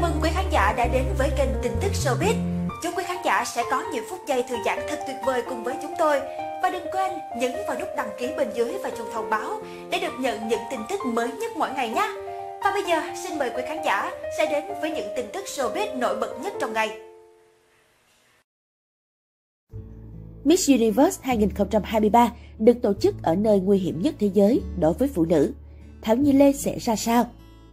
mừng quý khán giả đã đến với kênh tin tức showbiz. Chúc quý khán giả sẽ có nhiều phút giây thư giãn thật tuyệt vời cùng với chúng tôi. Và đừng quên nhấn vào nút đăng ký bên dưới và chuông thông báo để được nhận những tin tức mới nhất mỗi ngày nhé. Và bây giờ xin mời quý khán giả sẽ đến với những tin tức showbiz nổi bật nhất trong ngày. Miss Universe 2023 được tổ chức ở nơi nguy hiểm nhất thế giới đối với phụ nữ. Thảo Nhi Lê sẽ ra sao?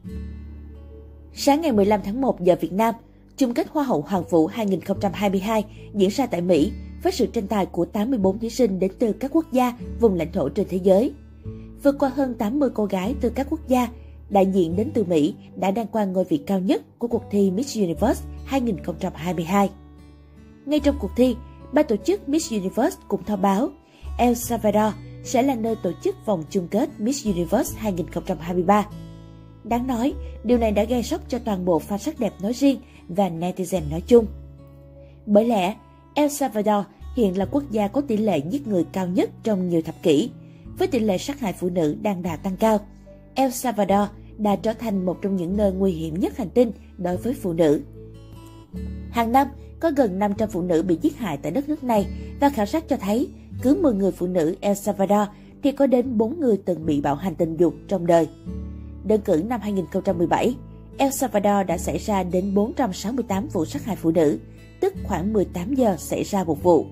Sáng ngày 15 tháng 1 giờ Việt Nam, chung kết Hoa hậu Hoàng vũ 2022 diễn ra tại Mỹ với sự tranh tài của 84 thí sinh đến từ các quốc gia, vùng lãnh thổ trên thế giới. Vượt qua hơn 80 cô gái từ các quốc gia, đại diện đến từ Mỹ đã đăng quang ngôi vị cao nhất của cuộc thi Miss Universe 2022. Ngay trong cuộc thi, ban tổ chức Miss Universe cũng thông báo El Salvador sẽ là nơi tổ chức vòng chung kết Miss Universe 2023. Đáng nói, điều này đã gây sốc cho toàn bộ fan sắc đẹp nói riêng và netizen nói chung. Bởi lẽ, El Salvador hiện là quốc gia có tỷ lệ giết người cao nhất trong nhiều thập kỷ. Với tỷ lệ sát hại phụ nữ đang đà tăng cao, El Salvador đã trở thành một trong những nơi nguy hiểm nhất hành tinh đối với phụ nữ. Hàng năm, có gần 500 phụ nữ bị giết hại tại đất nước này và khảo sát cho thấy cứ 10 người phụ nữ El Salvador thì có đến 4 người từng bị bạo hành tình dục trong đời. Đơn cử năm 2017, El Salvador đã xảy ra đến 468 vụ sát hại phụ nữ, tức khoảng 18 giờ xảy ra một vụ.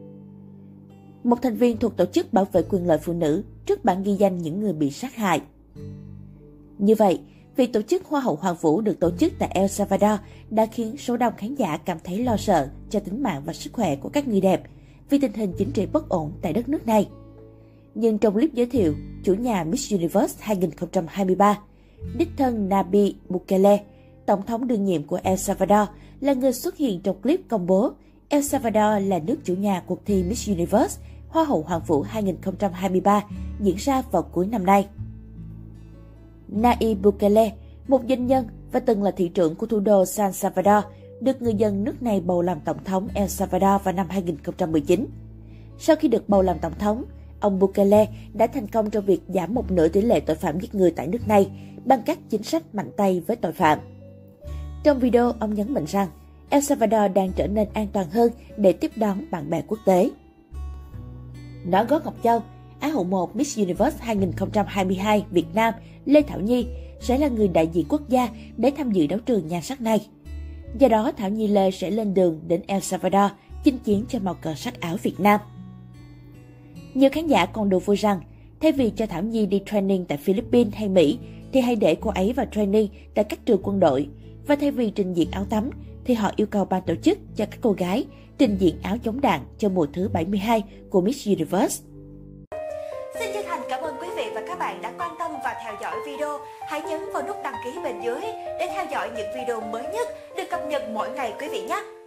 Một thành viên thuộc tổ chức bảo vệ quyền lợi phụ nữ trước bảng ghi danh những người bị sát hại. Như vậy, việc tổ chức Hoa hậu Hoàng vũ được tổ chức tại El Salvador đã khiến số đông khán giả cảm thấy lo sợ cho tính mạng và sức khỏe của các người đẹp vì tình hình chính trị bất ổn tại đất nước này. Nhưng trong clip giới thiệu, chủ nhà Miss Universe 2023, đích thân Nayib Bukele, tổng thống đương nhiệm của El Salvador, là người xuất hiện trong clip công bố El Salvador là nước chủ nhà cuộc thi Miss Universe Hoa hậu Hoàng vũ 2023 diễn ra vào cuối năm nay. Nayib Bukele, một doanh nhân và từng là thị trưởng của thủ đô San Salvador, được người dân nước này bầu làm tổng thống El Salvador vào năm 2019. Sau khi được bầu làm tổng thống, ông Bukele đã thành công trong việc giảm một nửa tỷ lệ tội phạm giết người tại nước này bằng các chính sách mạnh tay với tội phạm. Trong video, ông nhấn mạnh rằng El Salvador đang trở nên an toàn hơn để tiếp đón bạn bè quốc tế. Nói gót Ngọc Châu, Á hậu 1 Miss Universe 2022 Việt Nam Lê Thảo Nhi sẽ là người đại diện quốc gia để tham dự đấu trường nhan sắc này. Do đó, Thảo Nhi Lê sẽ lên đường đến El Salvador chinh chiến cho màu cờ sắc áo Việt Nam. Nhiều khán giả còn đùa vui rằng, thay vì cho Thảo Nhi đi training tại Philippines hay Mỹ, thì hãy để cô ấy vào training tại các trường quân đội. Và thay vì trình diễn áo tắm, thì họ yêu cầu ban tổ chức cho các cô gái trình diễn áo chống đạn cho mùa thứ 72 của Miss Universe. Xin chân thành cảm ơn quý vị và các bạn đã quan tâm và theo dõi video. Hãy nhấn vào nút đăng ký bên dưới để theo dõi những video mới nhất được cập nhật mỗi ngày quý vị nhé.